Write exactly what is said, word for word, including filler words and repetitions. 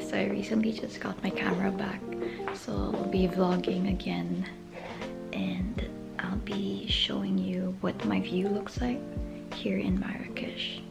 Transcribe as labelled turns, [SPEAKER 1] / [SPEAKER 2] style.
[SPEAKER 1] guys, I recently just got my camera back, so I'll be vlogging again and I'll be showing you what my view looks like here in Marrakech.